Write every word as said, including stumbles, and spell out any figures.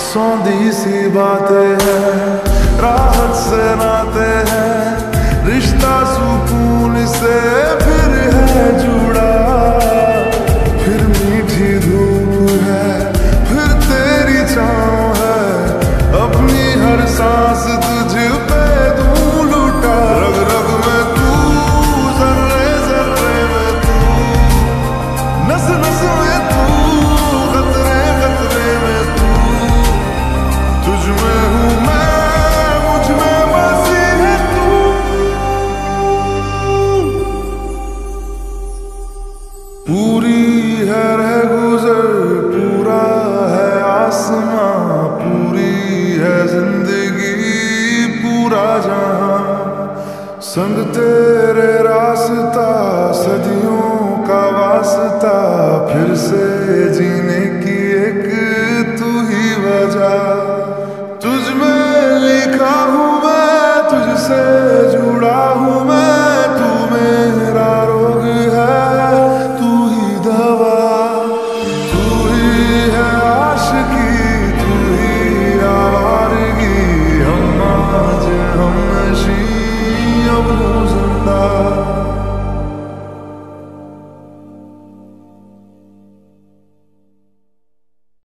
सौंधी सी बातें हैं, राहत से नाते हैं, रिश्ता सुकून से फिर है जुड़ा। फिर मीठी धूप है, फिर तेरी छाँव है, अपनी हर सांस तुझ पे दूं लुटा। रग रग में तू, जर्रे जर्रे में तू, नस नस में तू, खतरे खतरे में तू। तुझ में हूँ मैं, मुझ में बसी है तू। पूरी है रह गुजर, पूरा है आसमां, पूरी है जिंदगी, पूरा जहां। संग तेरे रास्ता, सदियों का वास्ता, फिर से जीने की एक तू ही वजह। तुझ में लिखा हूँ मैं, तुझसे